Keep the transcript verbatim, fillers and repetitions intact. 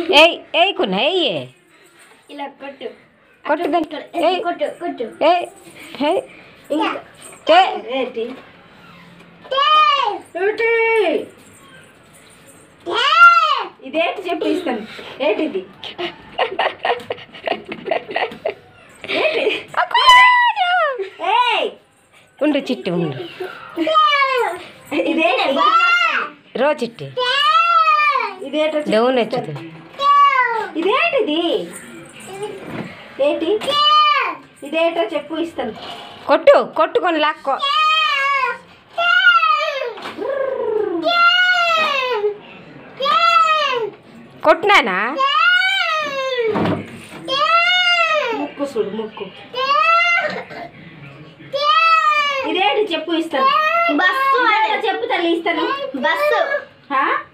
ఏయ్ ఏయకున్నా ఏయే ఇలా కొట్టు కొట్టు ఏయ్ కొట్టు కొట్టు ఏయ్ ఏయ్ తే ఏంటి తే ఇదేంటి చెప్పు ఇస్తాను ఏంటిది ఉండు చిట్టి ఉండు ఇదేంటి రో చిట్టి ఇదేంటో డౌన్ వచ్చుతుంది ఇదేంటిది ఏంటి ఇదేంటో చెప్పు ఇస్తాను కొట్టు కొట్టుకొని లాక్కో కొట్టినానా ముక్కు చూడు ముక్కు ఇదేంటి చెప్పు ఇస్తాను బస్సు చెప్పు తల్లి ఇస్తాను బస్సు